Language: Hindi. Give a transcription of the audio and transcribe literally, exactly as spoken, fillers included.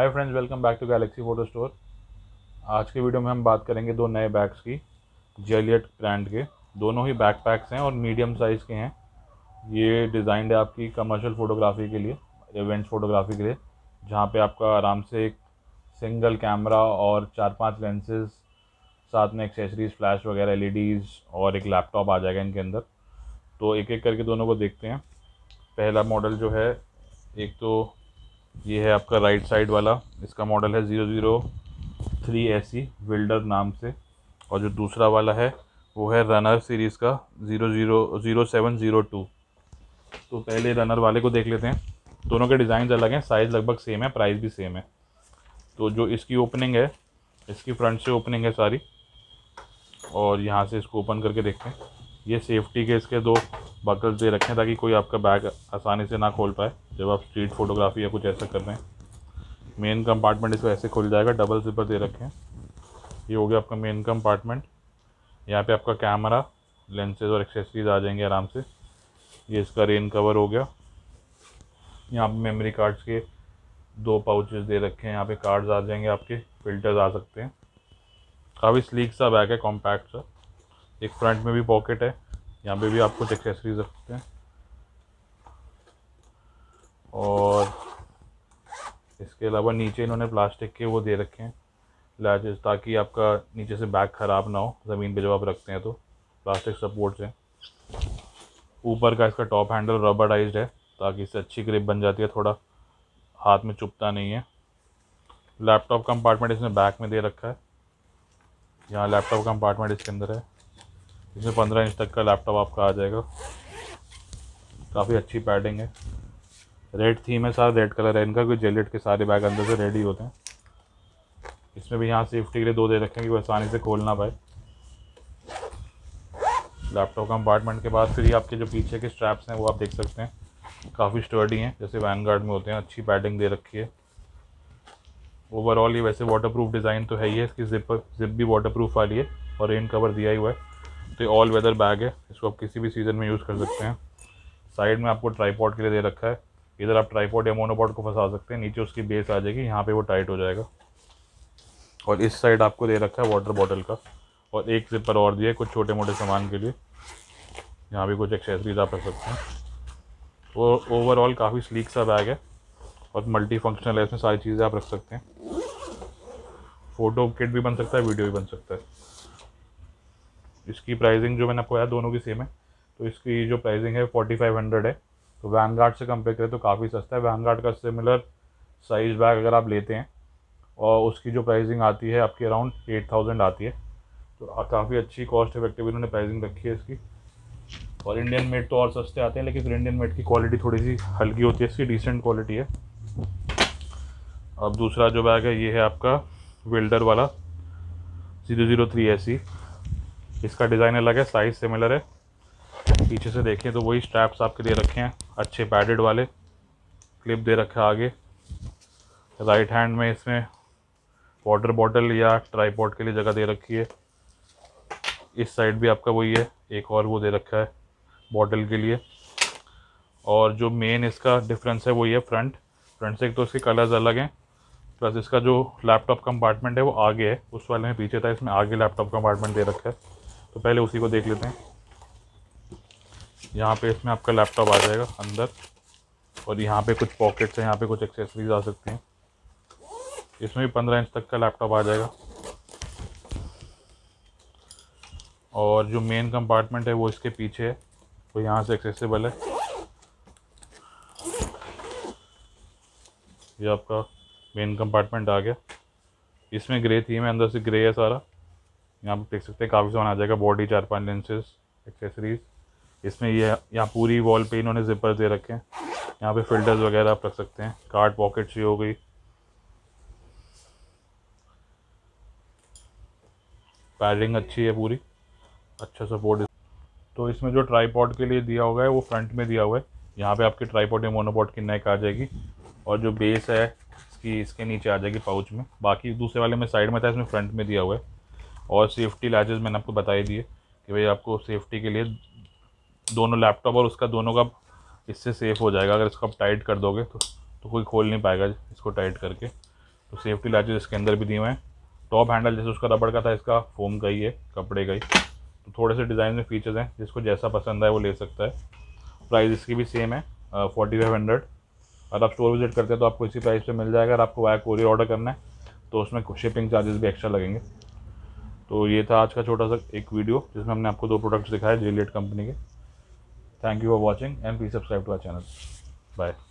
Hi friends, welcome back to Galaxy photo store. आज के वीडियो में हम बात करेंगे दो नए बैग्स की, जेलियट ब्रांड के। दोनों ही बैकपैक्स हैं और मीडियम साइज़ के हैं। ये डिज़ाइंड है आपकी कमर्शियल फ़ोटोग्राफी के लिए, इवेंट्स फ़ोटोग्राफी के लिए, जहाँ पे आपका आराम से एक सिंगल कैमरा और चार पांच लेंसेज, साथ में एक्सेसरीज, फ्लैश वगैरह, एलईडीज़ और एक लैपटॉप आ जाएगा इनके अंदर। तो एक एक करके दोनों को देखते हैं। पहला मॉडल जो है, एक तो ये है आपका राइट साइड वाला, इसका मॉडल है zero zero three AC Wilder नाम से। और जो दूसरा वाला है वो है रनर सीरीज़ का zero zero zero seven zero two. तो पहले रनर वाले को देख लेते हैं। दोनों के डिज़ाइन अलग हैं, साइज़ लगभग सेम है, प्राइस भी सेम है। तो जो इसकी ओपनिंग है, इसकी फ्रंट से ओपनिंग है सारी, और यहाँ से इसको ओपन करके देखते हैं। ये सेफ्टी के इसके दो बकल्स दे रखे हैं ताकि कोई आपका बैग आसानी से ना खोल पाए जब आप स्ट्रीट फोटोग्राफी या कुछ ऐसा कर रहे हैं। मेन कंपार्टमेंट इसको ऐसे खुल जाएगा, डबल जिपर दे रखे हैं। ये हो गया आपका मेन कंपार्टमेंट। यहाँ पे आपका कैमरा, लेंसेज और एक्सेसरीज आ जाएंगे आराम से। ये इसका रेन कवर हो गया। यहाँ पे मेमोरी कार्ड्स के दो पाउचेस दे रखे हैं। यहाँ पे कार्ड्स आ जाएंगे, आपके फिल्टर्स आ सकते हैं। काफ़ी स्लीक सा बैग है, कॉम्पैक्ट सा। एक फ्रंट में भी पॉकेट है, यहाँ पे भी आप कुछ एक्सेसरीज रख सकते हैं। और इसके अलावा नीचे इन्होंने प्लास्टिक के वो दे रखे हैं लैचेस, ताकि आपका नीचे से बैग ख़राब ना हो ज़मीन पे जब आप रखते हैं तो। प्लास्टिक सपोर्ट्स हैं। ऊपर का इसका टॉप हैंडल रबराइज्ड है ताकि इससे अच्छी ग्रिप बन जाती है, थोड़ा हाथ में चुभता नहीं है। लैपटॉप कंपार्टमेंट इसमें बैक में दे रखा है। यहाँ लैपटॉप कंपार्टमेंट इसके अंदर है। इसमें पंद्रह इंच तक का लैपटॉप आपका आ जाएगा। काफ़ी अच्छी पैडिंग है। रेड थीम है, सारा रेड कलर है इनका, क्योंकि जेलियट के सारे बैग अंदर से रेड ही होते हैं। इसमें भी यहाँ सेफ्टी के लिए दो दे रखे हैं कि वो आसानी से खोल ना पाए। लैपटॉप कंपार्टमेंट के बाद फिर ये आपके जो पीछे के स्ट्रैप्स हैं वो आप देख सकते हैं, काफ़ी स्टर्डी हैं, जैसे वैनगार्ड में होते हैं। अच्छी पैडिंग दे रखी है। ओवरऑल ये वैसे वाटरप्रूफ डिज़ाइन तो है ही है, इसकी जिप जिप भी वाटरप्रूफ वाली है और रेन कवर दिया ही हुआ है। तो ये ऑल वेदर बैग है, इसको आप किसी भी सीज़न में यूज़ कर सकते हैं। साइड में आपको ट्राईपॉड के लिए दे रखा है। इधर आप ट्राईपॉड या मोनोपॉड को फंसा सकते हैं। नीचे उसकी बेस आ जाएगी, यहाँ पे वो टाइट हो जाएगा। और इस साइड आपको दे रखा है वाटर बॉटल का, और एक जिपर और दिया है कुछ छोटे मोटे सामान के लिए। यहाँ भी कुछ एक्सेसरीज आप रख सकते हैं। वो ओवरऑल काफ़ी स्लीक सा बैग है और मल्टी फंक्शनल है, इसमें सारी चीज़ें आप रख सकते हैं। फ़ोटो किट भी बन सकता है, वीडियो भी बन सकता है। इसकी प्राइसिंग जो मैंने आपको बताया दोनों की सेम है। तो इसकी जो प्राइसिंग है फोर्टी फाइव हंड्रेड है। तो वैनगार्ड से कंपेयर करें तो काफ़ी सस्ता है। वैनगार्ड का सिमिलर साइज़ बैग अगर आप लेते हैं और उसकी जो प्राइसिंग आती है आपकी अराउंड एट थाउजेंड आती है। तो काफ़ी अच्छी कॉस्ट इफेक्टिव इन्होंने प्राइसिंग रखी है इसकी। और इंडियन मेड तो और सस्ते आते हैं, लेकिन फिर इंडियन मेड की क्वालिटी थोड़ी सी हल्की होती है, इसकी डिसेंट क्वालिटी है। अब दूसरा जो बैग है ये है आपका विल्डर वाला ज़ीरो ज़ीरो थ्री एसी। इसका डिज़ाइन अलग है, साइज़ सिमिलर है। पीछे से देखें तो वही स्ट्रैप्स आपके दे रखे हैं, अच्छे पैडेड वाले। क्लिप दे रखा है आगे। राइट हैंड में इसमें वाटर बॉटल या ट्राईपॉड के लिए जगह दे रखी है। इस साइड भी आपका वही है, एक और वो दे रखा है बॉटल के लिए। और जो मेन इसका डिफरेंस है वही है फ्रंट फ्रंट से। एक तो इसके कलर्स अलग हैं, प्लस इसका जो लैपटॉप कंपार्टमेंट है वो आगे है, उस वाले में पीछे था, इसमें आगे लैपटॉप कंपार्टमेंट दे रखा है। तो पहले उसी को देख लेते हैं। यहाँ पे इसमें आपका लैपटॉप आ जाएगा अंदर, और यहाँ पे कुछ पॉकेट्स हैं, यहाँ पे कुछ एक्सेसरीज आ सकती हैं। इसमें भी पंद्रह इंच तक का लैपटॉप आ जाएगा। और जो मेन कंपार्टमेंट है वो इसके पीछे है, तो यहाँ से एक्सेसिबल है। ये आपका मेन कंपार्टमेंट आ गया। इसमें ग्रे थीम है, अंदर से ग्रे है सारा। यहाँ पे देख सकते हैं काफ़ी सामान आ जाएगा, बॉडी, चार पांच लेंसेज, एक्सेसरीज। इसमें ये यहाँ पूरी वॉल पे इन्होंने जिपर दे रखे हैं। यहाँ पे फिल्टर्स वगैरह आप रख सकते हैं। कार्ड पॉकेट्स ही हो गई। पैडिंग अच्छी है पूरी, अच्छा सपोर्ट। तो इसमें जो ट्राईपॉड के लिए दिया हुआ है वो फ्रंट में दिया हुआ है। यहाँ पे आपकी ट्राईपॉड या मोनोपॉड की नेक आ जाएगी, और जो बेस है इसकी इसके नीचे आ जाएगी पाउच में। बाकी दूसरे वाले में साइड में था, इसमें फ्रंट में दिया हुआ है। और सेफ्टी लैचेस मैंने आपको बता ही दिए कि भाई आपको सेफ्टी के लिए दोनों लैपटॉप और उसका दोनों का इससे सेफ़ हो जाएगा। अगर इसको आप टाइट कर दोगे तो तो कोई खोल नहीं पाएगा इसको टाइट करके। तो सेफ्टी लैचेस इसके अंदर भी दिए हुए हैं। टॉप हैंडल जैसे उसका रबड़ का था, इसका फोम का ही है, कपड़े का ही। तो थोड़े से डिज़ाइन में फीचर्स हैं, जिसको जैसा पसंद आए वो ले सकता है। प्राइस इसकी भी सेम है, फोर्टी फाइव हंड्रेड। अगर आप स्टोर विजिट करते हैं तो आपको इसी प्राइस पे मिल जाएगा। अगर आपको वाया कोरियर ऑर्डर करना है तो उसमें शिपिंग चार्जेस भी एक्स्ट्रा लगेंगे। तो ये था आज का छोटा सा एक वीडियो जिसमें हमने आपको दो प्रोडक्ट्स दिखाए जेलियट कंपनी के। Thank you for watching and please subscribe to our channel. Bye.